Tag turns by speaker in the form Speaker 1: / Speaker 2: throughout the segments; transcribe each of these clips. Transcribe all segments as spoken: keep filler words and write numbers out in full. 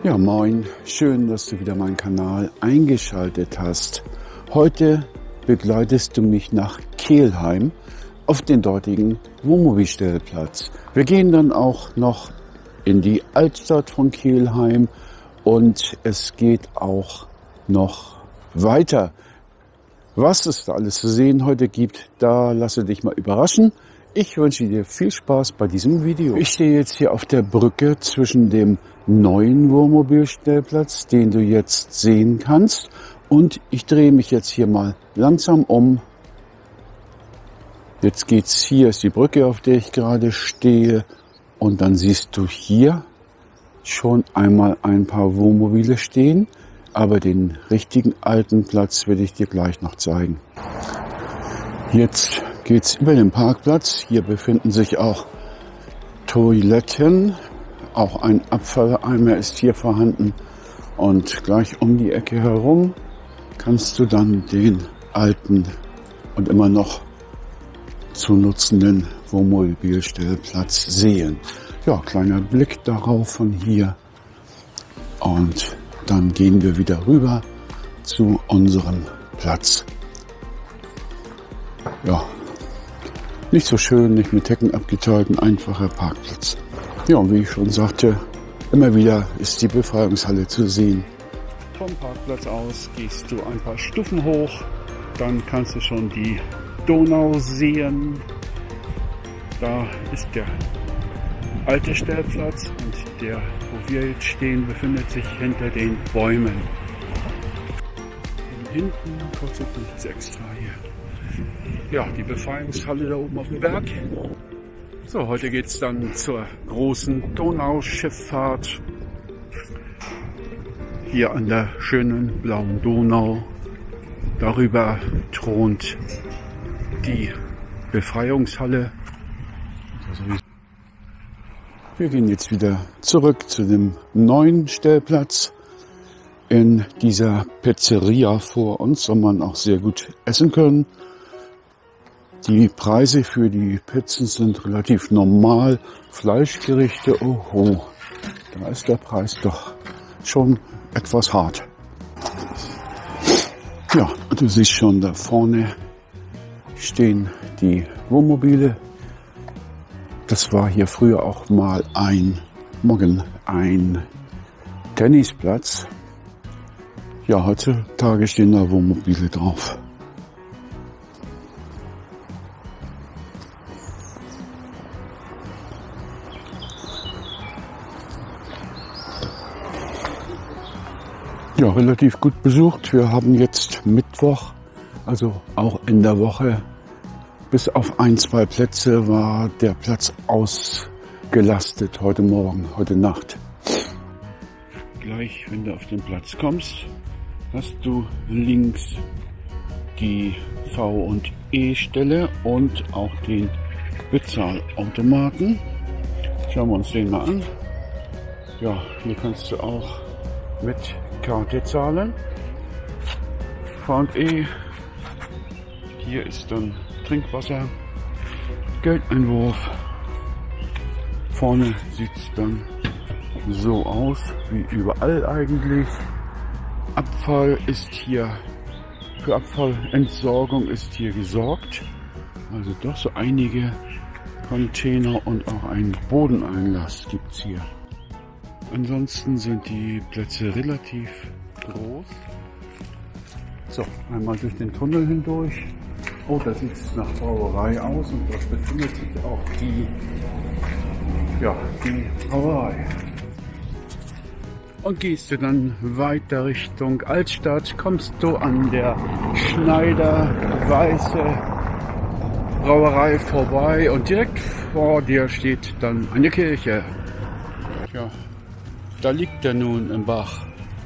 Speaker 1: Ja, moin, schön, dass du wieder meinen Kanal eingeschaltet hast. Heute begleitest du mich nach Kelheim auf den dortigen Wohnmobilstellplatz. Wir gehen dann auch noch in die Altstadt von Kelheim und es geht auch noch weiter. Was es da alles zu sehen heute gibt, da lasse dich mal überraschen. Ich wünsche dir viel Spaß bei diesem Video. Ich stehe jetzt hier auf der Brücke zwischen dem neuen Wohnmobilstellplatz, den du jetzt sehen kannst, und ich drehe mich jetzt hier mal langsam um. Jetzt geht's, hier ist die Brücke, auf der ich gerade stehe, und dann siehst du hier schon einmal ein paar Wohnmobile stehen, aber den richtigen alten Platz werde ich dir gleich noch zeigen. Jetzt geht's über den Parkplatz. Hier befinden sich auch Toiletten. Auch ein Abfalleimer ist hier vorhanden. Und gleich um die Ecke herum kannst du dann den alten und immer noch zu nutzenden Wohnmobilstellplatz sehen. Ja, kleiner Blick darauf von hier. Und dann gehen wir wieder rüber zu unserem Platz. Ja, nicht so schön, nicht mit Hecken abgeteilt, ein einfacher Parkplatz. Ja, und wie ich schon sagte, immer wieder ist die Befreiungshalle zu sehen. Vom Parkplatz aus gehst du ein paar Stufen hoch, dann kannst du schon die Donau sehen. Da ist der alte Stellplatz und der, wo wir jetzt stehen, befindet sich hinter den Bäumen. Und hinten kostet nichts extra hier. Ja, die Befreiungshalle da oben auf dem Berg. So, heute geht es dann zur großen Donauschifffahrt. Hier an der schönen blauen Donau. Darüber thront die Befreiungshalle. Wir gehen jetzt wieder zurück zu dem neuen Stellplatz. In dieser Pizzeria vor uns soll man auch sehr gut essen können. Die Preise für die Pizzen sind relativ normal. Fleischgerichte, oho, da ist der Preis doch schon etwas hart. Ja, du siehst schon, da vorne stehen die Wohnmobile. Das war hier früher auch mal ein, morgen ein Tennisplatz. Ja, heutzutage stehen da Wohnmobile drauf. Ja, relativ gut besucht. Wir haben jetzt Mittwoch, also auch in der Woche. Bis auf ein, zwei Plätze war der Platz ausgelastet heute Morgen, heute Nacht. Gleich, wenn du auf den Platz kommst, hast du links die V und E-Stelle und auch den Bezahlautomaten. Schauen wir uns den mal an. Ja, hier kannst du auch mit Karte zahlen. V und E. Hier ist dann Trinkwasser, Geldeinwurf. Vorne sieht es dann so aus wie überall eigentlich. Abfall ist hier, für Abfallentsorgung ist hier gesorgt. Also doch so einige Container und auch einen Bodeneinlass gibt es hier. Ansonsten sind die Plätze relativ groß. So, einmal durch den Tunnel hindurch. Oh, da sieht es nach Brauerei aus und dort befindet sich auch die, ja, die Brauerei. Und gehst du dann weiter Richtung Altstadt, kommst du an der Schneider-Weiße Brauerei vorbei und direkt vor dir steht dann eine Kirche. Ja, da liegt er nun im Bach.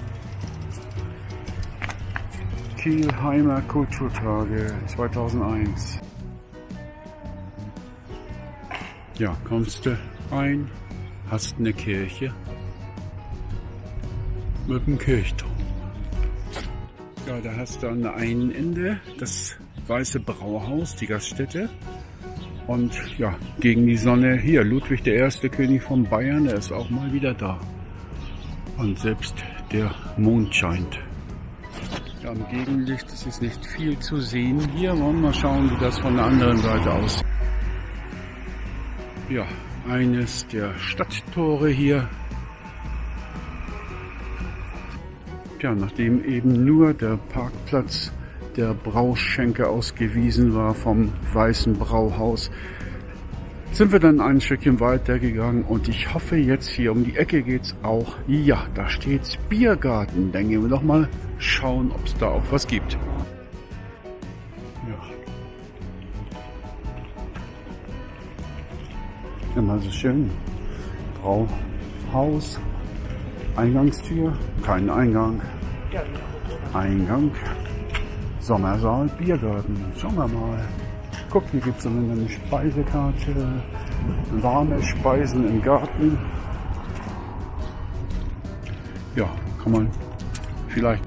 Speaker 1: Kelheimer Kulturtage zweitausendeins. Ja, kommst du ein, hast eine Kirche mit dem Kirchturm. Ja, da hast du an der einen Ende das Weiße Brauhaus, die Gaststätte. Und ja, gegen die Sonne hier, Ludwig der Erste, König von Bayern, der ist auch mal wieder da. Und selbst der Mond scheint. Ja, im Gegenlicht ist es nicht viel zu sehen. Hier wollen wir mal schauen, wie das von der anderen Seite aussieht. Ja, eines der Stadttore hier. Ja, nachdem eben nur der Parkplatz der Brauschenke ausgewiesen war vom Weißen Brauhaus, sind wir dann ein Stückchen weiter gegangen und ich hoffe jetzt hier um die Ecke geht's auch. Ja, da steht's Biergarten. Dann gehen wir doch mal schauen, ob es da auch was gibt. Ja. Immer so schön. Brauhaus. Eingangstür. Kein Eingang. Eingang. Sommersaal, Biergarten. Schauen wir mal. Guck, hier gibt es eine Speisekarte, warme Speisen im Garten. Ja, kann man vielleicht.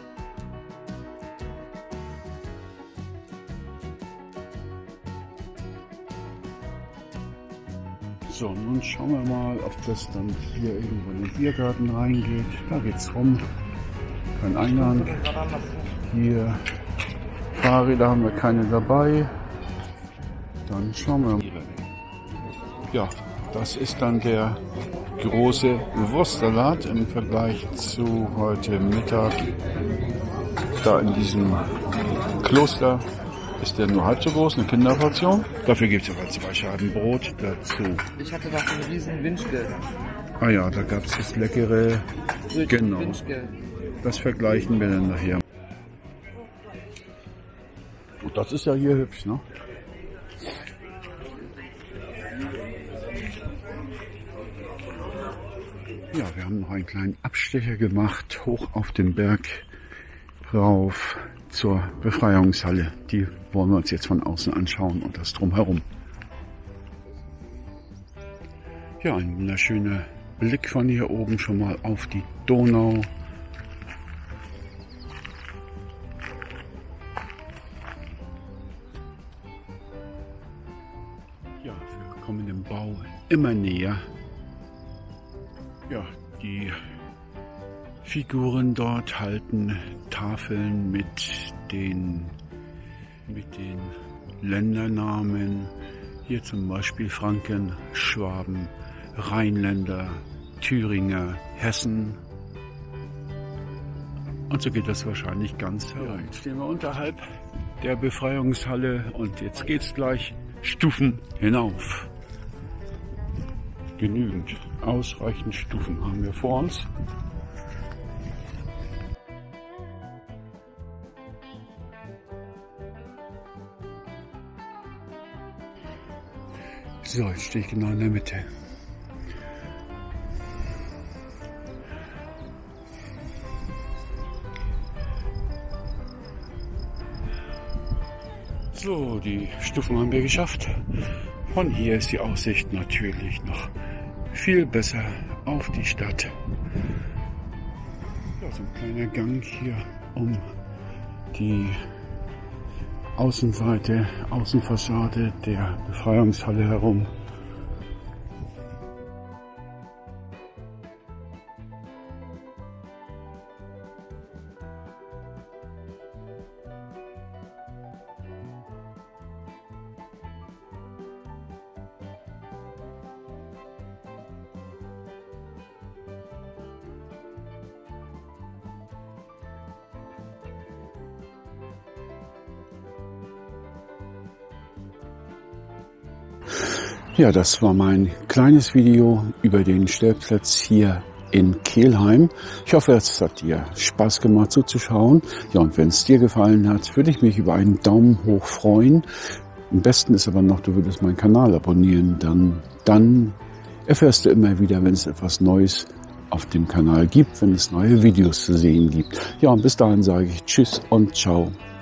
Speaker 1: So, nun schauen wir mal, ob das dann hier irgendwo in den Biergarten reingeht. Da geht's rum. Kein Eingang. Hier Fahrräder haben wir keine dabei. Dann schauen wir mal. Ja, das ist dann der große Wurstsalat im Vergleich zu heute Mittag. Da in diesem Kloster ist der nur halb so groß, eine Kinderportion. Dafür gibt es aber zwei Scheiben Brot dazu.
Speaker 2: Ich hatte da einen riesen Wünschgeld.
Speaker 1: Ah ja, da gab es das leckere. Genau. Das vergleichen wir dann nachher. Und das ist ja hier hübsch, ne? Ja, wir haben noch einen kleinen Abstecher gemacht, hoch auf den Berg rauf zur Befreiungshalle. Die wollen wir uns jetzt von außen anschauen und das drumherum. Ja, ein wunderschöner Blick von hier oben schon mal auf die Donau. Ja, wir kommen dem Bau immer näher. Ja, die Figuren dort halten Tafeln mit den, mit den Ländernamen. Hier zum Beispiel Franken, Schwaben, Rheinländer, Thüringer, Hessen. Und so geht das wahrscheinlich ganz herum. Ja, jetzt stehen wir unterhalb der Befreiungshalle und jetzt geht's gleich Stufen hinauf. Genügend, ausreichend Stufen haben wir vor uns. So, jetzt stehe ich genau in der Mitte. So, die Stufen haben wir geschafft. Von hier ist die Aussicht natürlich noch viel besser auf die Stadt. Ja, so ein kleiner Gang hier um die Außenseite, Außenfassade der Befreiungshalle herum. Ja, das war mein kleines Video über den Stellplatz hier in Kelheim. Ich hoffe, es hat dir Spaß gemacht zuzuschauen. Ja, und wenn es dir gefallen hat, würde ich mich über einen Daumen hoch freuen. Am besten ist aber noch, du würdest meinen Kanal abonnieren. Dann, dann erfährst du immer wieder, wenn es etwas Neues auf dem Kanal gibt, wenn es neue Videos zu sehen gibt. Ja, und bis dahin sage ich Tschüss und Ciao.